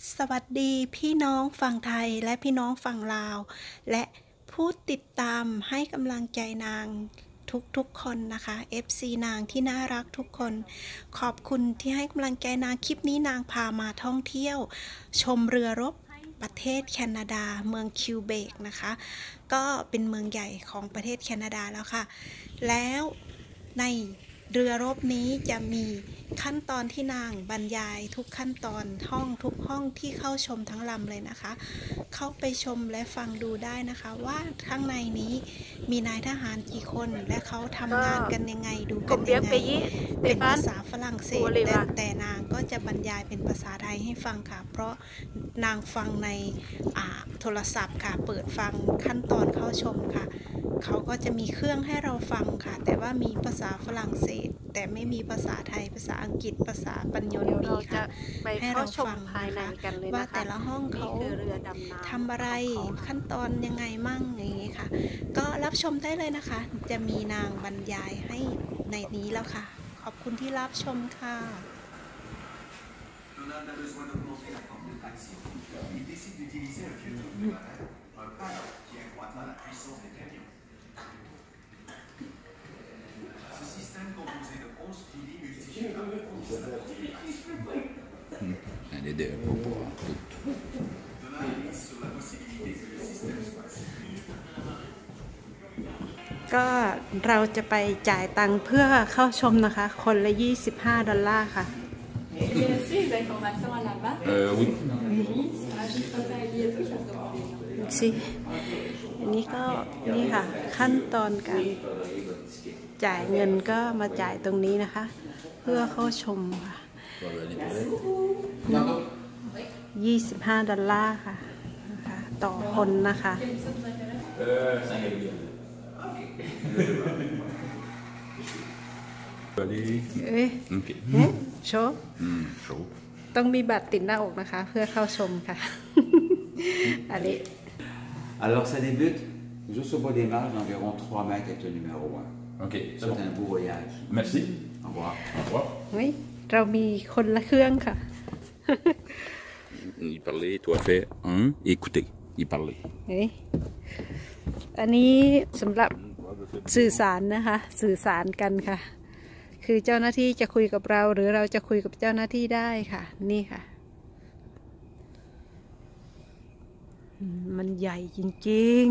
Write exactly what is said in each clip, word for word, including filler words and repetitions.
สวัสดีพี่น้องฝั่งไทยและพี่น้องฝั่งลาวและผู้ติดตามให้กำลังใจนางทุกๆคนนะคะ เอฟ ซี นางที่น่ารักทุกคนขอบคุณที่ให้กำลังใจนางคลิปนี้นางพามาท่องเที่ยวชมเรือรบประเทศแคนาดาเมืองคิวเบกนะคะก็เป็นเมืองใหญ่ของประเทศแคนาดาแล้วค่ะแล้วในเรือรบนี้จะมีขั้นตอนที่นางบรรยายทุกขั้นตอนห้องทุกห้องที่เข้าชมทั้งลำเลยนะคะเข้าไปชมและฟังดูได้นะคะว่าข้างในนี้มีนายทหารกี่คนและเขาทำงานกันยังไงดูกันยังไงเป็นภาษาฝรั่งเศสแต่แต่นางก็จะบรรยายเป็นภาษาไทยให้ฟังค่ะเพราะนางฟังในโทรศัพท์ค่ะเปิดฟังขั้นตอนเข้าชมค่ะเขาก็จะมีเครื่องให้เราฟังค่ะแต่ว่ามีภาษาฝรั่งเศสแต่ไม่มีภาษาไทยภาษาอังกฤษภาษาปัญญนมีค่ะให้เราฟังนะคะว่าแต่ละห้องเขาทำอะไรขั้นตอนยังไงมั่งอย่างนี้ค่ะก็รับชมได้เลยนะคะจะมีนางบรรยายให้ในนี้แล้วค่ะขอบคุณที่รับชมค่ะ Les deux pour pouvoir tout. ก็เราจะไปจ่ายตังค์เพื่อเข้าชมนะคะคนละยี่สิบห้าดอลลาร์ค่ะ Euh, oui. สิอันนี้ก็นี่ค่ะขั้นตอนการจ่ายเงินก็มาจ่ายตรงนี้นะคะเพื่อเข้าชมค่ะยี่สิบห้าดอลลาร์ค่ะต่อคนนะคะเอ๊ะโชว์ต้องมีบัตรติดหน้าอกนะคะเพื่อเข้าชมค่ะอันนี้ Alors ça débute juste au bas des marches d'environ trois mètres avec le numéro un. Ok, c'est bon. Un beau voyage. Merci. Au revoir. Au revoir. เฮ้ยเรามีคนละเครื่องค่ะ Il parlait, toi fait un, écoutez. Il parlait. เฮ้ยอันนี้สำหรับสื่อสารนะคะสื่อสารกันค่ะคือเจ้าหน้าที่จะคุยกับเราหรือเราจะคุยกับเจ้าหน้าที่ได้ค่ะนี่ค่ะมันใหญ่จริง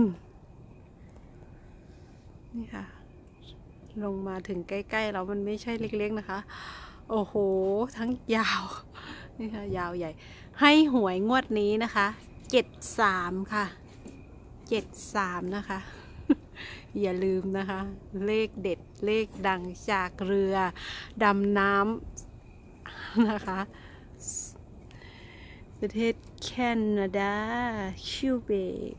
ๆนี่ค่ะลงมาถึงใกล้ๆเรามันไม่ใช่เล็กๆนะคะโอ้โหทั้งยาวนี่ค่ะยาวใหญ่ให้หวยงวดนี้นะคะเจ็ดสามค่ะเจ็ดสามนะคะอย่าลืมนะคะเลขเด็ดเลขดังจากเรือดำน้ำนะคะประเทศแคนาดาคิวเบก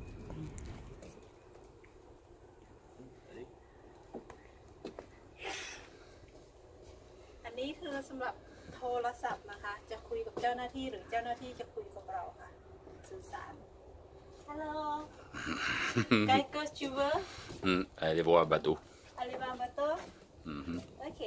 อันนี้คือสำหรับโทรศัพท์นะคะจะคุยกับเจ้าหน้าที่หรือเจ้าหน้าที่จะคุยกับเราค่ะสื่อสารฮัลโหลไกด์ก็จูเวอร์ Allez voir un bateau. Allez voir un bateau. Mm-hmm. โอเค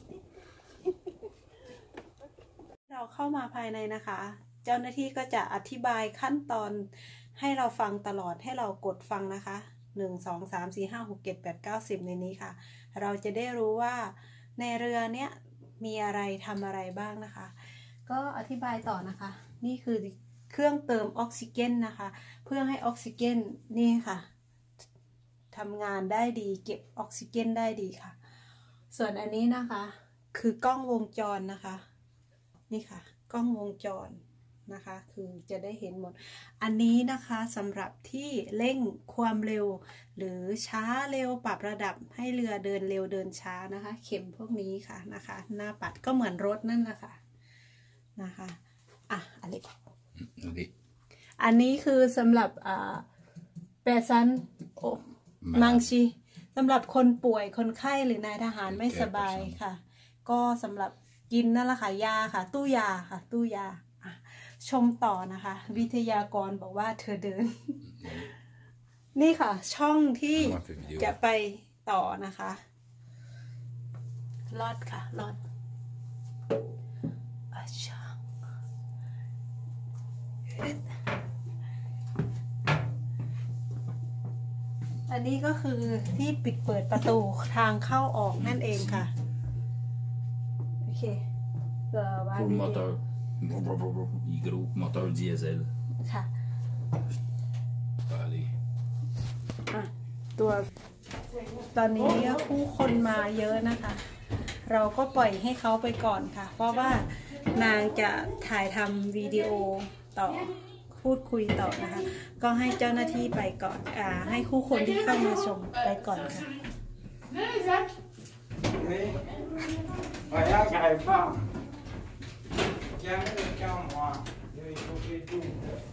เราเข้ามาภายในนะคะเจ้าหน้าที่ก็จะอธิบายขั้นตอนให้เราฟังตลอดให้เรากดฟังนะคะหนึ่ง สอง สาม สี่ ห้า หก เจ็ด แปด เก้า สิบในนี้ค่ะเราจะได้รู้ว่าในเรือเนี้ยมีอะไรทำอะไรบ้างนะคะก็อธิบายต่อนะคะนี่คือเครื่องเติมออกซิเจนนะคะเพื่อให้ออกซิเจนนี่ค่ะทำงานได้ดีเก็บออกซิเจนได้ดีค่ะส่วนอันนี้นะคะคือกล้องวงจรนะคะนี่ค่ะกล้องวงจรนะคะคือจะได้เห็นหมดอันนี้นะคะสำหรับที่เร่งความเร็วหรือช้าเร็วปรับระดับให้เรือเดินเร็วเดินช้านะคะเข็มพวกนี้ค่ะนะคะหน้าปัดก็เหมือนรถนั่นนะคะนะคะอ่ะอันนี้อันนี้คือสำหรับอ่าแปซันโอมังชีสำหรับคนป่วยคนไข้หรือนายทหารไม่สบายค่ะก็สำหรับกินนั่นแหละค่ะยาค่ะตู้ยาค่ะตู้ยาชมต่อนะคะวิทยากรบอกว่าเธอเดินนี่ค่ะช่องที่จะไปต่อนะคะลอดค่ะลอดช่องอันนี้ก็คือที่ปิดเปิดประตูทางเข้าออกนั่นเองค่ะโอเคเดี๋ยววาง Pour le ดี moteur. Hydro, moteur diesel. ค่ะ Allez. อ่ะตัวตอนนี้ผู้คนมาเยอะนะคะ เราก็ปล่อยให้เขาไปก่อนค่ะ เพราะว่านางจะถ่ายทำวิดีโอต่อพูดคุยต่อนะคะ ก็ให้เจ้าหน้าที่ไปก่อนอ่าให้คู่คนที่เข้ามาชมไปก่อนค่ะ Oui. Regarde, j'arrive pas. Tiens, tiens, moi. Il faut que tout.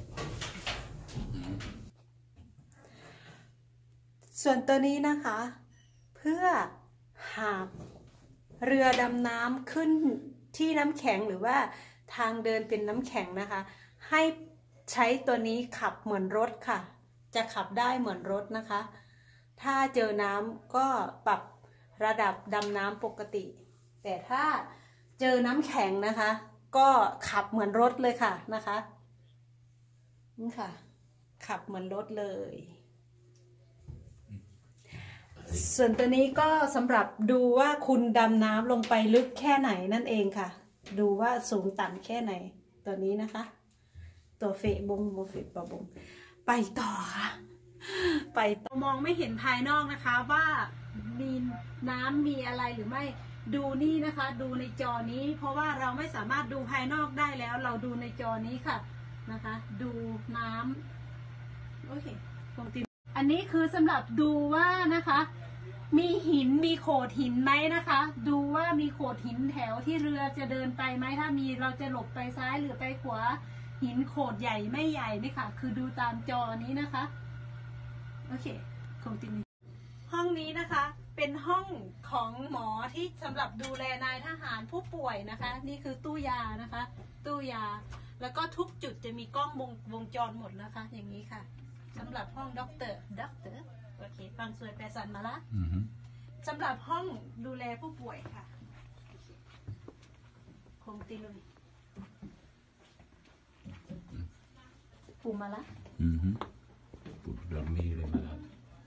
ส่วนตัวนี้นะคะ เพื่อหาบเรือดำน้ำขึ้นที่น้ำแข็งหรือว่าทางเดินเป็นน้ำแข็งนะคะ ให้ใช้ตัวนี้ขับเหมือนรถค่ะ จะขับได้เหมือนรถนะคะ ถ้าเจอน้ำก็ปรับระดับดำน้ำปกติ แต่ถ้าเจอน้ำแข็งนะคะ ก็ขับเหมือนรถเลยค่ะนะคะนี่ค่ะ ขับเหมือนรถเลยส่วนตัวนี้ก็สำหรับดูว่าคุณดำน้ำลงไปลึกแค่ไหนนั่นเองค่ะดูว่าสูงต่ำแค่ไหนตัวนี้นะคะตัวเฟะบงโมเฟะปะบงไปต่อค่ะไปต่อมองไม่เห็นภายนอกนะคะว่ามีน้ำมีอะไรหรือไม่ดูนี่นะคะดูในจอนี้เพราะว่าเราไม่สามารถดูภายนอกได้แล้วเราดูในจอนี้ค่ะนะคะดูน้ำโอเคปกติอันนี้คือสำหรับดูว่านะคะมีหินมีโขดหินไหมนะคะ ดูว่ามีโขดหินแถวที่เรือจะเดินไปไหมถ้ามีเราจะหลบไปซ้ายหรือไปขวาหินโขดใหญ่ไม่ใหญ่นี่ค่ะคือดูตามจอนี้นะคะโอเคคงติดห้องนี้นะคะเป็นห้องของหมอที่สำหรับดูแลนายทหารผู้ป่วยนะคะนี่คือตู้ยานะคะตู้ยาแล้วก็ทุกจุดจะมีกล้องวงวงจรหมดนะคะอย่างนี้ค่ะสำหรับห้องด็อกเตอร์ด็อกเตอร์โอเคฟังสวยแปลสันมาละ Mhm. สำหรับห้องดูแลผู้ป่วยค่ะคงตีลุยปูมาละ Mhm. Pour dormir les malades.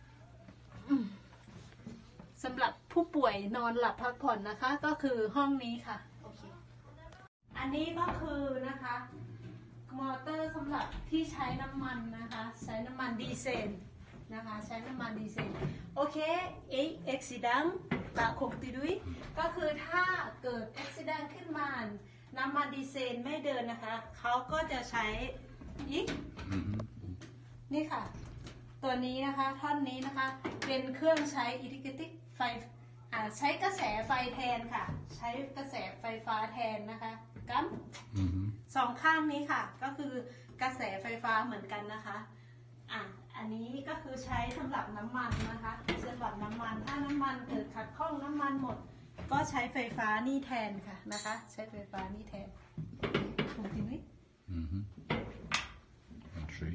สำหรับผู้ป่วยนอนหลับพักผ่อนนะคะ ก็คือห้องนี้ค่ะโอเคอันนี้ก็คือนะคะมอเตอร์สำหรับที่ใช้น้ำมันนะคะใช้น้ำมันดีเซลนะคะใช้น้ำมันดีเซลโอเคเอ็กเอ็กซิดังตาคงตีดุยก็คือถ้าเกิดเอ็กซิดังขึ้นมาน้ำมันดีเซลไม่เดินนะคะเขาก็จะใช้อีกนี่ค่ะตัวนี้นะคะท่อนนี้นะคะเป็นเครื่องใช้อิเล็กทริกไฟอ่าใช้กระแสไฟแทนค่ะใช้กระแสไฟฟ้าแทนนะคะกัม Mhm. สองข้างนี้ค่ะก็คือกระแสไฟฟ้าเหมือนกันนะคะอ่ะอันนี้ก็คือใช้สำหรับน้ำมันนะคะสำหรับน้ำมันถ้าน้ำมันเกิดขัดข้องน้ำมันหมดก็ใช้ไฟฟ้านี่แทนค่ะนะคะใช้ไฟฟ้านี่แทนถูกจริงไหม Mhm. Marché.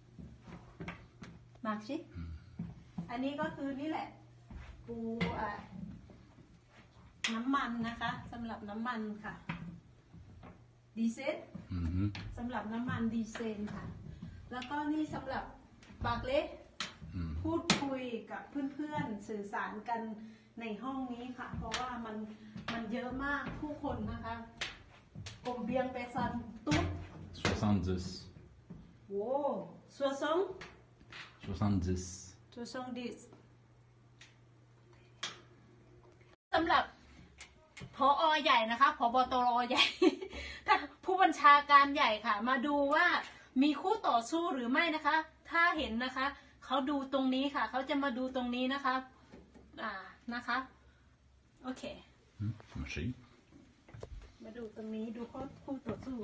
มากชิอันนี้ก็คือนี่แหละปูอ่ะน้ำมันนะคะสำหรับน้ำมันค่ะดีเซล Mhm. สำหรับน้ำมันดีเซลค่ะแล้วก็นี่สำหรับปากเล็กพูดคุยกับเพื่อนๆสื่อสารกันในห้องนี้ค่ะเพราะว่ามันมันเยอะมากผู้คนนะคะกลมเบียงไปซันตุ๊ด soixante-dix. โว้ซัวซง soixante-dix. ซัวซงดิสสำหรับพออใหญ่นะคะผบตรใหญ่ ถ้าผู้บัญชาการใหญ่ค่ะมาดูว่ามีคู่ต่อสู้หรือไม่นะคะ ถ้าเห็นนะคะเขาดูตรงนี้ค่ะเขาจะมาดูตรงนี้นะคะอ่านะคะโอเค Marché. มาดูตรงนี้ดูข้อคู่ต่อสู้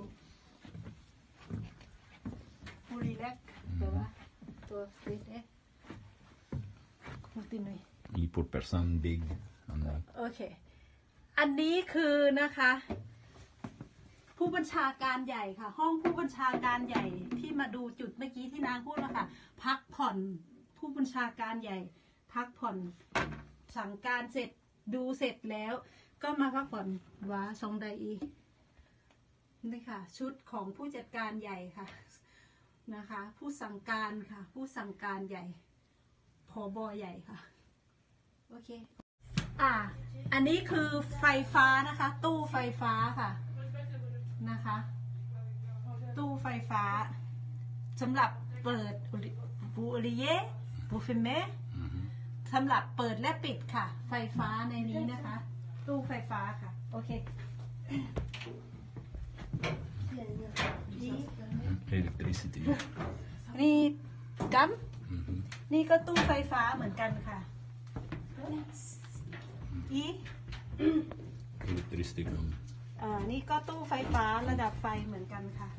ผู้รีแลกตัวว่าตัวรีแลกคุณตินเลย Et pour personne big. en a. โอเคอันนี้คือนะคะผู้บัญชาการใหญ่ค่ะห้องผู้บัญชาการใหญ่ที่มาดูจุดเมื่อกี้ที่นางพูดแล้วค่ะพักผ่อนผู้บัญชาการใหญ่พักผ่อนสั่งการเสร็จดูเสร็จแล้วก็มาพักผ่อนว่าทรงใดอีนี่ค่ะชุดของผู้จัดการใหญ่ค่ะนะคะผู้สั่งการค่ะผู้สั่งการใหญ่ผบใหญ่ค่ะโอเคอ่าอันนี้คือไฟฟ้านะคะตู้ไฟฟ้าค่ะนะคะตู้ไฟฟ้าสำหรับเปิดบูริเย่บูฟิเมสำหรับเปิดและปิดค่ะไฟฟ้าในนี้นะคะตู้ไฟฟ้าค่ะโอเค Electricity. นี่กัมนี่ก็ตู้ไฟฟ้าเหมือนกันค่ะอี Electricity gun. อ่านี่ก็ตู้ไฟฟ้าระดับไฟเหมือนกันค่ะ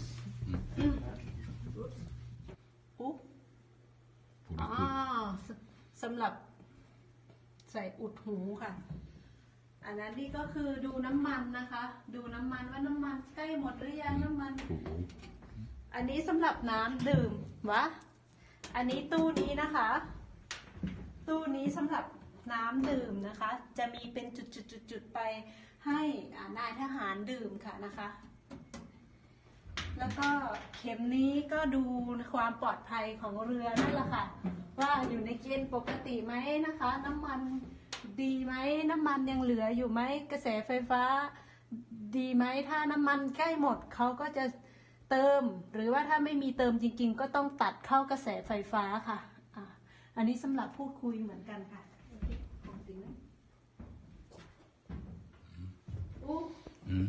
อุ๊ Pour อ๋อ le coup. สสำหรับใส่อุดหูค่ะอันนั้นนี่ก็คือดูน้ำมันนะคะดูน้ำมันว่าน้ำมันใกล้หมดหรือยังน้ำมัน Pour l'eau. อันนี้สำหรับน้ำดื่มวะอันนี้ตู้นี้นะคะ ตู้นี้สำหรับน้ำดื่มนะคะ จะมีเป็นจุดๆๆๆไปให้นายทหารดื่มค่ะนะคะ แล้วก็เข็มนี้ก็ดูความปลอดภัยของเรือนั่นแหละค่ะ ว่าอยู่ในเกณฑ์ปกติไหมนะคะ น้ำมันดีไหมน้ำมันยังเหลืออยู่ไหมกระแสไฟฟ้าดีไหมถ้าน้ำมันใกล้หมดเขาก็จะเติมหรือว่าถ้าไม่มีเติมจริงๆก็ต้องตัดเข้ากระแสไฟฟ้าค่ะอ่ะอันนี้สำหรับพูดคุยเหมือนกันค่ะอู้ Hmm.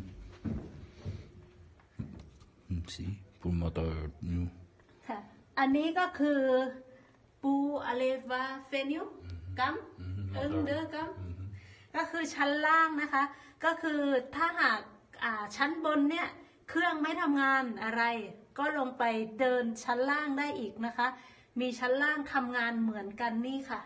Hmm, Si, pour le moteur, nous. ค่ะอันนี้ก็คือปูอเลวาเฟนิวกัมเอิงเดอกัมก็คือชั้นล่างนะคะ ก็คือถ้าหากอ่าชั้นบนเนี่ยเครื่องไม่ทำงานอะไร ก็ลงไปเดินชั้นล่างได้อีกนะคะ มีชั้นล่างทำงานเหมือนกันนี่ค่ะ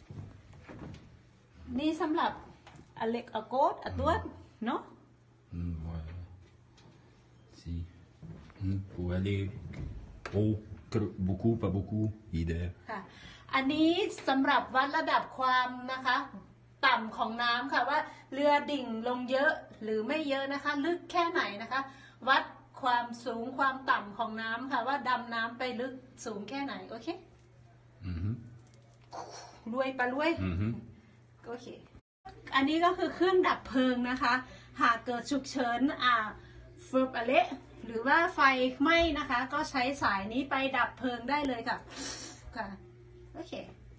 นี่สำหรับอเล็กอโกดอตัวเนาะ Hmm, ouais. Si. Hmm, pour aller haut, creux, beaucoup, pas beaucoup, idée. ค่ะอันนี้สำหรับวัดระดับความนะคะต่ำของน้ำค่ะว่าเรือดิ่งลงเยอะหรือไม่เยอะนะคะ ลึกแค่ไหนนะคะ วัดความสูงความต่ำของน้ำค่ะว่าดำน้ำไปลึกสูงแค่ไหนโอเค Mhm. รวยปะรวย Mhm. โอเคอันนี้ก็คือเครื่องดับเพลิงนะคะ หากเกิดฉุกเฉินอ่าเฟิร์บอะเละหรือว่าไฟไหม้นะคะ ก็ใช้สายนี้ไปดับเพลิงได้เลยค่ะค่ะโอเค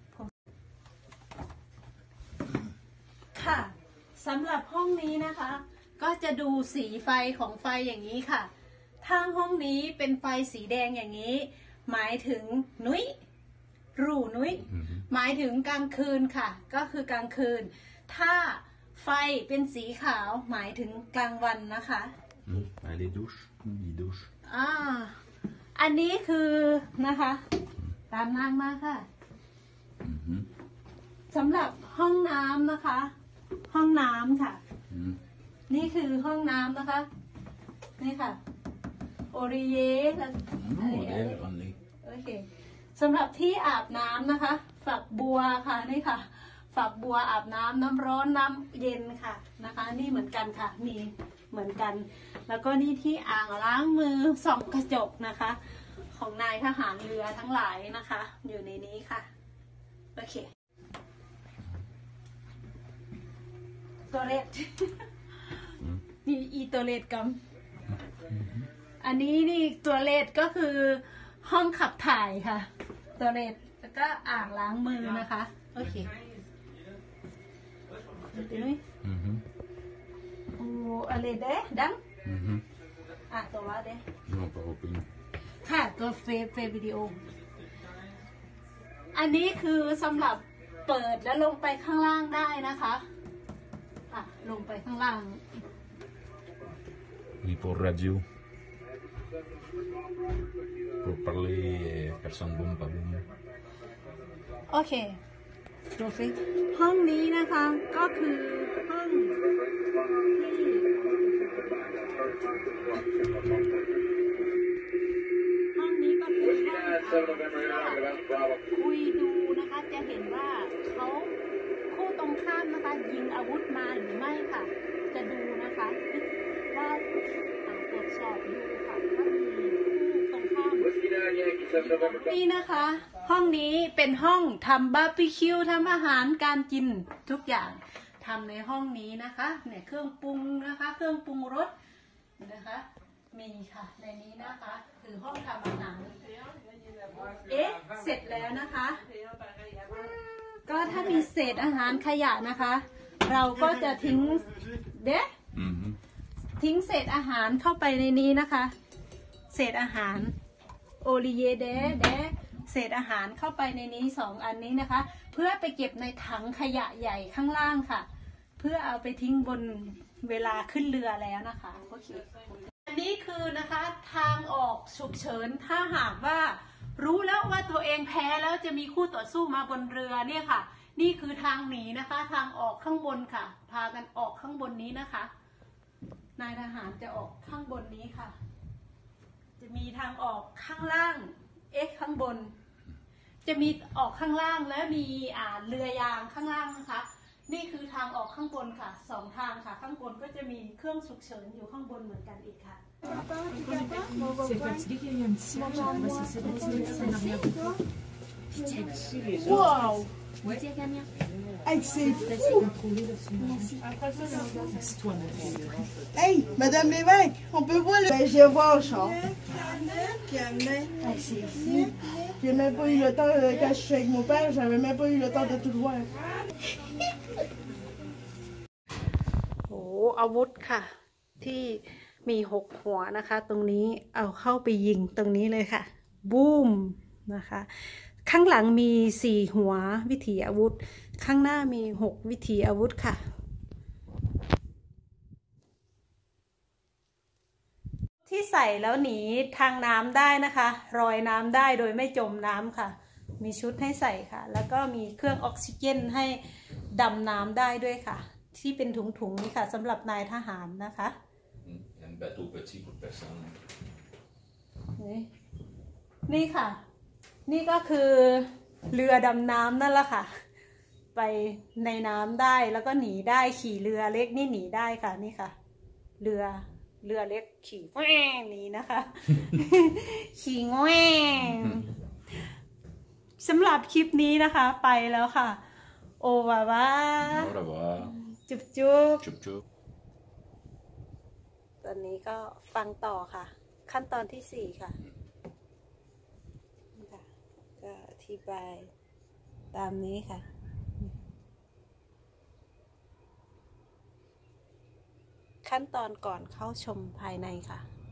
ค่ะสำหรับห้องนี้นะคะ ก็จะดูสีไฟของไฟอย่างนี้ค่ะ ถ้าห้องนี้เป็นไฟสีแดงอย่างนี้ หมายถึงนุ้ยรูนุ้ยหมายถึงกลางคืนค่ะ ก็คือกลางคืน ถ้าไฟเป็นสีขาวหมายถึงกลางวันนะคะ Hmm. Ah, les douches. Hmm, les douches. อ่าอันนี้คือนะคะตามนางมาค่ะ Mhm. สำหรับห้องน้ำนะคะ ห้องน้ำค่ะ Hmm. นี่คือห้องน้ำนะคะ นี่ค่ะ โอริเยและ Non, allez, allez. โอเคสำหรับที่อาบน้ำนะคะ ฝักบัวค่ะนี่ค่ะ ฝักบัวอาบน้ำน้ำร้อนน้ำเย็นค่ะนะคะ นี่เหมือนกันค่ะมีเหมือนกัน แล้วก็นี่ที่อ่างล้างมือส่องกระจกนะคะ ของนายทหารเรือทั้งหลายนะคะ อยู่ในนี้ค่ะโอเคตัวเล็ด มีอีตัวเลดกัมอันนี้นี่ตัวเลดก็คือห้องขับถ่ายค่ะ ตัวเลดแล้วก็อ่างล้างมือนะคะ โอเคดูนี่ Mhm. โอ้อะไรเด้ดัง Mhm. อ่ะตัวว่าเด้ Non, pas au pays. ค่ะตัวเฟซเฟซวิดีโอ อันนี้คือสำหรับเปิดแล้วลงไปข้างล่างได้นะคะอ่ะลงไปข้างล่าง Oui, pour radio. Pour parler, euh, personne boum, pas boum. โอเคดูสิห้องนี้นะคะ ก็คือห้องที่ห้องนี้ก็คือห้องคุยดูนะคะ จะเห็นว่าเขาคู่ตรงข้ามนะคะ ยิงอาวุธมาหรือไม่ค่ะ จะดูนะคะว่าอ่าตัวดสอบดูค่ะถ้ามีคู่ตรงข้ามนี่นะคะ ห้องนี้เป็นห้องทำบาร์บีคิวทำอาหารการกินทุกอย่างทำในห้องนี้นะคะเนี่ยเครื่องปรุงนะคะเครื่องปรุงรสนะคะมีค่ะในนี้นะคะคือห้องทำอาหารเอ๊ะเสร็จแล้วนะคะก็ถ้ามีเศษอาหารขยะนะคะเราก็จะทิ้งเด็ทิ้งเศษอาหารเข้าไปในนี้นะคะเศษอาหารโอลิเยเดเดเศษอาหารเข้าไปในนี้สองอันนี้นะคะเพื่อไปเก็บในถังขยะใหญ่ข้างล่างค่ะเพื่อเอาไปทิ้งบนเวลาขึ้นเรือแล้วนะคะโอเคอันนี้คือนะคะทางออกฉุกเฉินถ้าหากว่ารู้แล้วว่าตัวเองแพ้แล้วจะมีคู่ต่อสู้มาบนเรือเนี่ยค่ะนี่คือทางหนีนะคะทางออกข้างบนค่ะพากันออกข้างบนนี้นะคะนายทหารจะออกข้างบนนี้ค่ะจะมีทางออกข้างล่างเอ็กข้างบนจะมีออกข้างล่างและมีอ่าเรือยางข้างล่างนะคะนี่คือทางออกข้างบนค่ะสองทางค่ะข้างบนก็จะมีเครื่องฉุกเฉินอยู่ข้างบนเหมือนกันอีกค่ะ C'est fatigué qu'il y a un petit siège, je sais pas si c'est bon, ça n'a rien compris. Wow! Ouais. Hey, c'est fou! Merci. Assis-toi, mon frère. Hey, Madame l'évêque, on peut voir le... Ben, je vais voir, Charles. Hey, c'est fou. J'ai même pas eu le temps, euh, quand je suis avec mon père, j'avais même pas eu le temps de tout voir. โอ้อาวุธค่ะที่มีหกหัวนะคะตรงนี้เอาเข้าไปยิงตรงนี้เลยค่ะบูมนะคะข้างหลังมีสี่หัววิถีอาวุธข้างหน้ามีหกวิถีอาวุธค่ะที่ใส่แล้วหนีทางน้ำได้นะคะลอยน้ำได้โดยไม่จมน้ำค่ะมีชุดให้ใส่ค่ะแล้วก็มีเครื่องออกซิเจนให้ดำน้ำได้ด้วยค่ะที่เป็นถุงๆนี่ค่ะสำหรับนายทหารนะคะนี่นี่ค่ะนี่ก็คือเรือดำน้ำนั่นแหละค่ะไปในน้ำได้แล้วก็หนีได้ขี่เรือเล็กนี่หนีได้ค่ะนี่ค่ะเรือเรือเล็กขี่แหว่งนี้นะคะ ขี่แหว่งสำหรับคลิปนี้นะคะไปแล้วค่ะโอวาว่าจุ๊บจุ๊บจุ๊บจุ๊บตอนนี้ก็ฟังต่อค่ะขั้นตอนที่สี่ค่ะก็อธิบายตามนี้ค่ะขั้นตอนก่อนเข้าชมภายในค่ะ